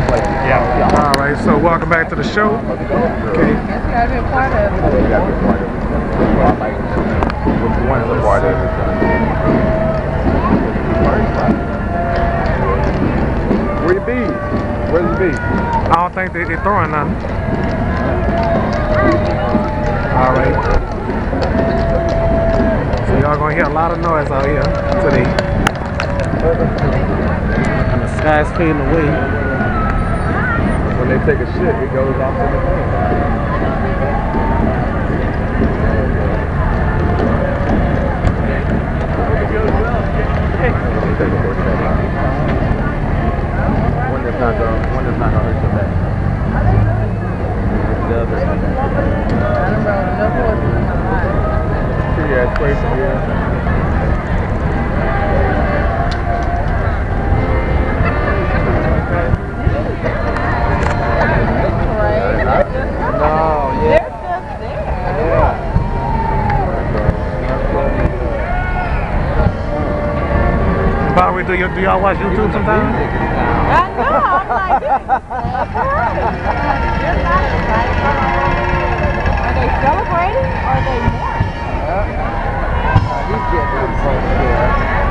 Yeah. All right, so welcome back to the show. Okay. Guess you gotta be a part of it. You gotta be a part of it. Which one's a part of it? Where you be? Where's the be? I don't think they're throwing nothing. All right. So y'all gonna hear a lot of noise out here today. And the sky's fading away. When they take a shit, it goes off in the thing. One that's not gonna hurt your back. The other. Yeah, it's crazy here. No, yeah. They're just there. Yeah. By the way, do y'all watch YouTube sometimes? I know. I'm like, this is you're not excited. Are they celebrating or are they mourning? He's getting close here.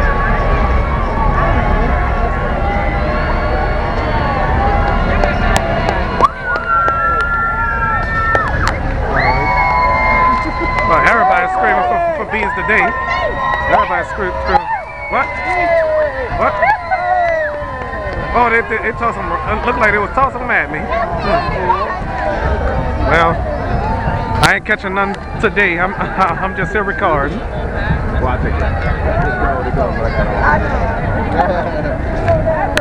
Well, everybody's screaming for beans today. Everybody's screaming. What? What? Oh, they tossed them. It looked like they was tossing them at me. Well, I ain't catching none today. I'm just here recording. Watch it. Just know where to go.